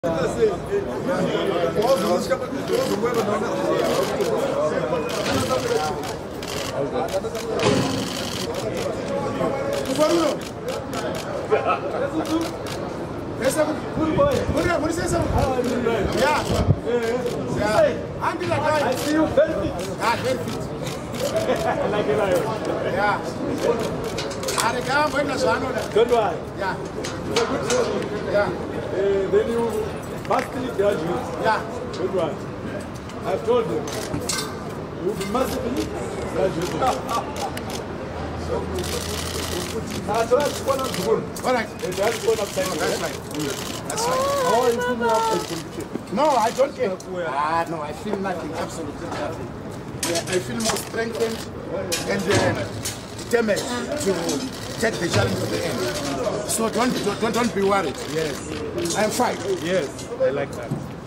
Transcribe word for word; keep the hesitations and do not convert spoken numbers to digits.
Good boy. What do you say, sir? Yeah. Yeah. Until that time. I see you very fit. Ah, very fit. I like it. Yeah. Don't worry. Yeah. Yeah. Uh, then you massively graduate. Yeah. Don't worry. I've told you. You'll be massively graduated. All right. That's right. That's right. No, I don't care. Ah, no, I feel nothing. Absolutely nothing. Yeah, I feel more strengthened and uh, determined to take the challenge to the end. So don't, don't, don't be worried. Yes. I'm fine. Yes, I like that.